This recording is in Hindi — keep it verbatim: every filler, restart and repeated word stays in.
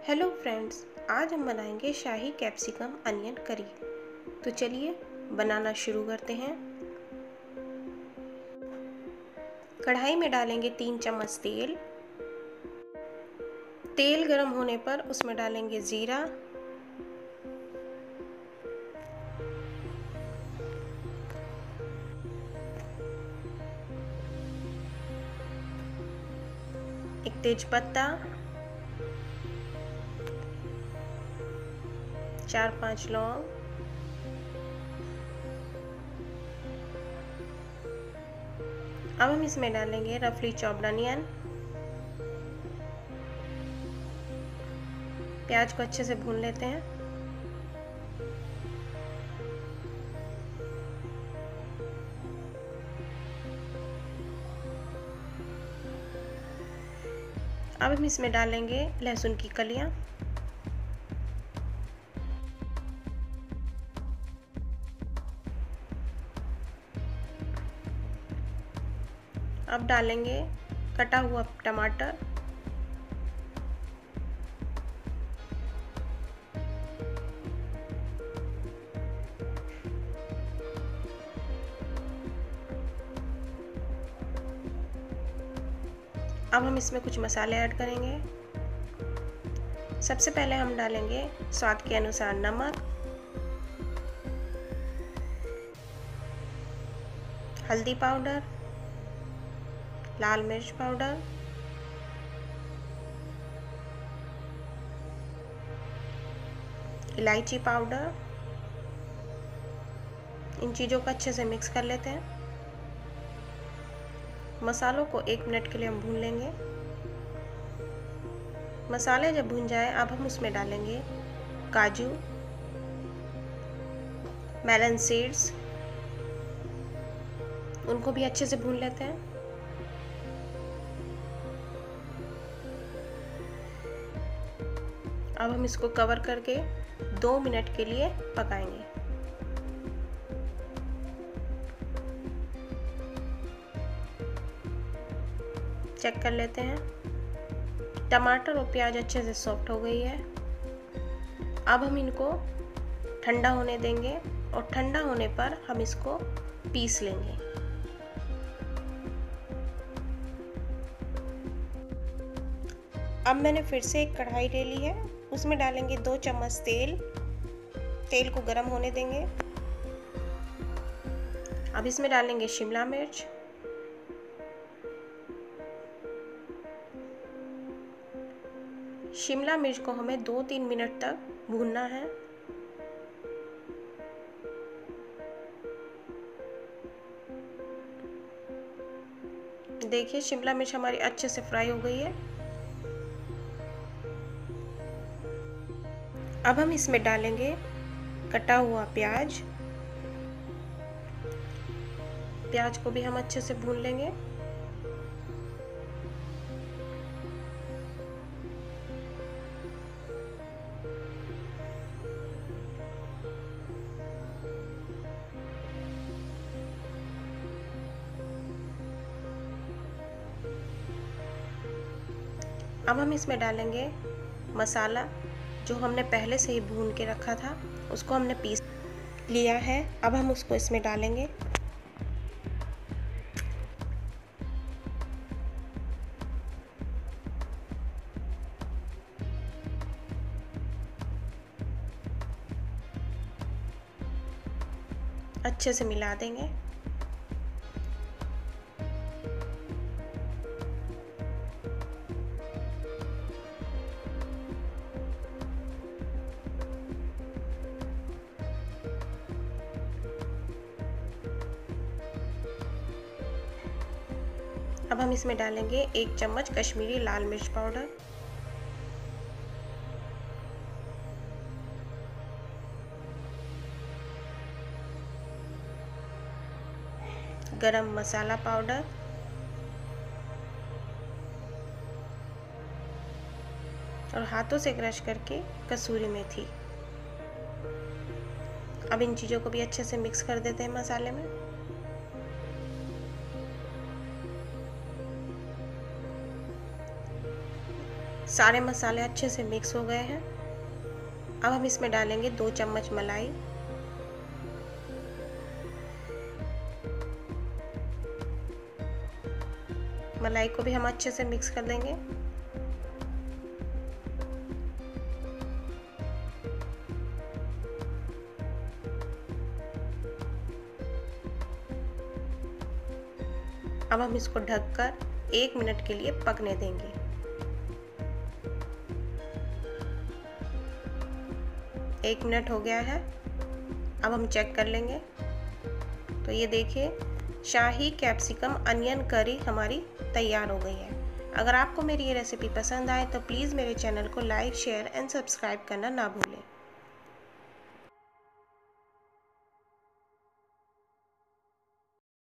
हेलो फ्रेंड्स, आज हम बनाएंगे शाही कैप्सिकम अनियन करी। तो चलिए बनाना शुरू करते हैं। कढ़ाई में डालेंगे तीन चम्मच तेल। तेल गरम होने पर उसमें डालेंगे जीरा, एक तेज पत्ता, चार पांच लौंग, अब हम इसमें डालेंगे रफली चॉप्ड अनियन। प्याज को अच्छे से भून लेते हैं। अब हम इसमें डालेंगे लहसुन की कलियां। अब डालेंगे कटा हुआ टमाटर, अब हम इसमें कुछ मसाले ऐड करेंगे। सबसे पहले हम डालेंगे स्वाद के अनुसार नमक, हल्दी पाउडर, लाल मिर्च पाउडर, इलायची पाउडर। इन चीज़ों को अच्छे से मिक्स कर लेते हैं। मसालों को एक मिनट के लिए हम भून लेंगे। मसाले जब भून जाए अब हम उसमें डालेंगे काजू, मेलन सीड्स, उनको भी अच्छे से भून लेते हैं। अब हम इसको कवर करके दो मिनट के लिए पकाएंगे। चेक कर लेते हैं। टमाटर और प्याज अच्छे से सॉफ्ट हो गई है। अब हम इनको ठंडा होने देंगे और ठंडा होने पर हम इसको पीस लेंगे। अब मैंने फिर से एक कढ़ाई ले ली है, उसमें डालेंगे दो चम्मच तेल। तेल को गरम होने देंगे। अब इसमें डालेंगे शिमला मिर्च, शिमला मिर्च को हमें दो तीन मिनट तक भूनना है। देखिए शिमला मिर्च हमारी अच्छे से फ्राई हो गई है। अब हम इसमें डालेंगे कटा हुआ प्याज। प्याज को भी हम अच्छे से भून लेंगे। अब हम इसमें डालेंगे मसाला जो हमने पहले से ही भून के रखा था, उसको हमने पीस लिया है। अब हम उसको इसमें डालेंगे। अच्छे से मिला देंगे। अब हम इसमें डालेंगे एक चम्मच कश्मीरी लाल मिर्च पाउडर, गरम मसाला पाउडर, और हाथों से क्रश करके कसूरी मेथी। अब इन चीज़ों को भी अच्छे से मिक्स कर देते हैं मसाले में। सारे मसाले अच्छे से मिक्स हो गए हैं। अब हम इसमें डालेंगे दो चम्मच मलाई। मलाई को भी हम अच्छे से मिक्स कर देंगे। अब हम इसको ढककर एक मिनट के लिए पकने देंगे। एक मिनट हो गया है। अब हम चेक कर लेंगे। तो ये देखिए, शाही कैप्सिकम अनियन करी हमारी तैयार हो गई है। अगर आपको मेरी ये रेसिपी पसंद आए तो प्लीज़ मेरे चैनल को लाइक, शेयर एंड सब्सक्राइब करना ना भूलें।